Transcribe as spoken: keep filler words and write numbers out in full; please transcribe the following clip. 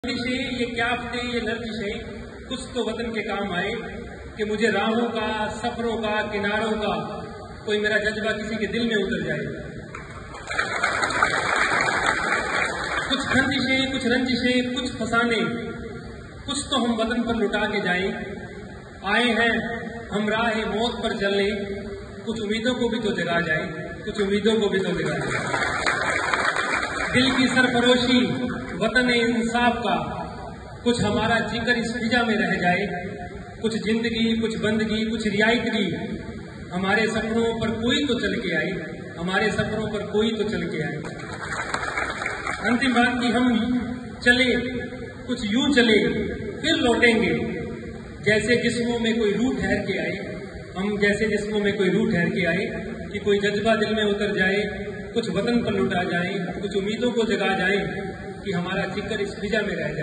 लर्जिशें ये क्याफ्ते ये लर्जिशें कुछ तो वतन के काम आए कि मुझे राहों का, सफरों का, किनारों का कोई मेरा जज्बा किसी के दिल में उतर जाए। कुछ खंदिशें, कुछ रंजिशें, कुछ फसाने, कुछ तो हम वतन पर लुटा के जाएं। आए हैं हम राह मौत पर चलने, कुछ उम्मीदों को भी तो जगा जाए, कुछ उम्मीदों को भी तो जगा जाए। दिल की सरफरोशी वतन इंसाफ का, कुछ हमारा जिक्र इस फिजा में रह जाए। कुछ जिंदगी, कुछ बंदगी, कुछ रियायतगी, हमारे सपनों पर कोई तो चल के आए, हमारे सपनों पर कोई तो चल के आए। अंतिम बात की हम चले, कुछ यूं चले फिर लौटेंगे, जैसे जिस्मों में कोई रूह ठहर के आए। हम जैसे जिस्मों में कोई रूह ठहर के आए कि कोई जज्बा दिल में उतर जाए, कुछ वतन पर लुटा जाए, कुछ उम्मीदों को जगा जाए कि हमारा जिक्र इस फिजा में रह जाए।